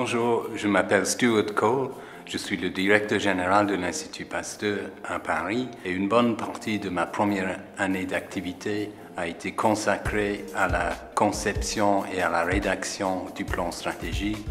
Bonjour, je m'appelle Stuart Cole, je suis le directeur général de l'Institut Pasteur à Paris et une bonne partie de ma première année d'activité a été consacrée à la conception et à la rédaction du plan stratégique.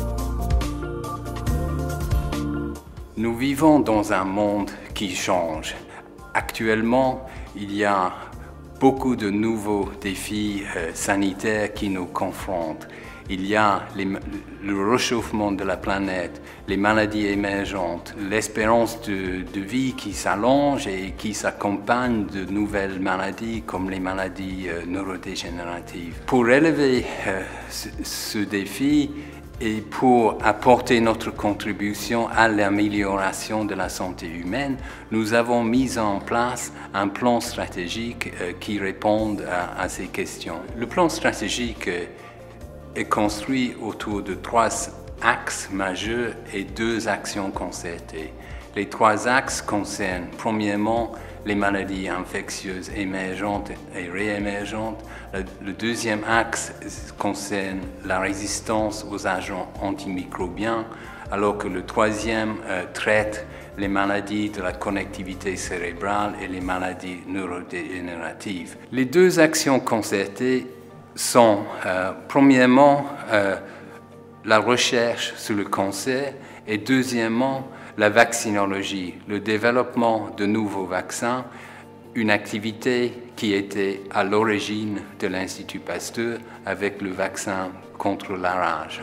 Nous vivons dans un monde qui change. Actuellement, il y a beaucoup de nouveaux défis sanitaires qui nous confrontent. Il y a le réchauffement de la planète, les maladies émergentes, l'espérance de vie qui s'allonge et qui s'accompagne de nouvelles maladies comme les maladies neurodégénératives. Pour relever ce défi et pour apporter notre contribution à l'amélioration de la santé humaine, nous avons mis en place un plan stratégique qui répond à ces questions. Le plan stratégique est construit autour de 3 axes majeurs et 2 actions concertées. Les 3 axes concernent premièrement les maladies infectieuses émergentes et réémergentes. Le deuxième axe concerne la résistance aux agents antimicrobiens, alors que le troisième traite les maladies de la connectivité cérébrale et les maladies neurodégénératives. Les 2 actions concertées sont premièrement la recherche sur le cancer et deuxièmement la vaccinologie, le développement de nouveaux vaccins, une activité qui était à l'origine de l'Institut Pasteur avec le vaccin contre la rage.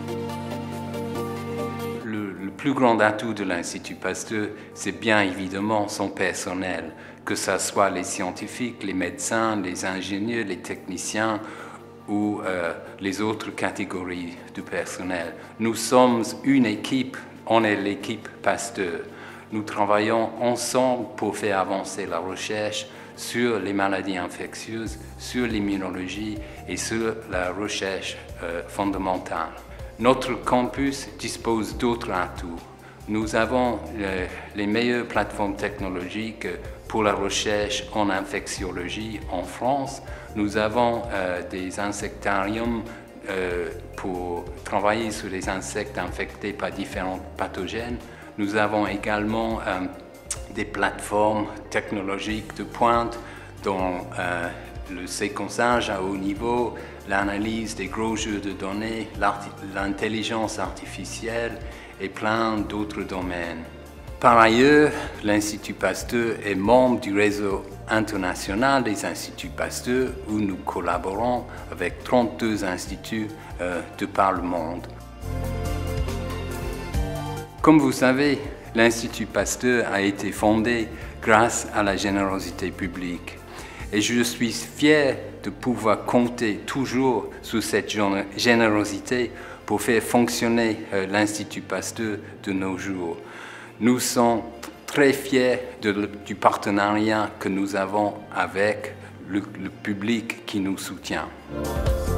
Le plus grand atout de l'Institut Pasteur, c'est bien évidemment son personnel, que ce soit les scientifiques, les médecins, les ingénieurs, les techniciens ou les autres catégories de personnel. Nous sommes une équipe, on est l'équipe Pasteur. Nous travaillons ensemble pour faire avancer la recherche sur les maladies infectieuses, sur l'immunologie et sur la recherche fondamentale. Notre campus dispose d'autres atouts. Nous avons les meilleures plateformes technologiques pour la recherche en infectiologie en France. Nous avons des insectariums pour travailler sur les insectes infectés par différents pathogènes. Nous avons également des plateformes technologiques de pointe dont le séquençage à haut niveau, l'analyse des gros jeux de données, l'intelligence artificielle et plein d'autres domaines. Par ailleurs, l'Institut Pasteur est membre du réseau international des Instituts Pasteur où nous collaborons avec 32 instituts de par le monde. Comme vous savez, l'Institut Pasteur a été fondé grâce à la générosité publique. Et je suis fier de pouvoir compter toujours sur cette générosité pour faire fonctionner l'Institut Pasteur de nos jours. Nous sommes très fiers du partenariat que nous avons avec le public qui nous soutient.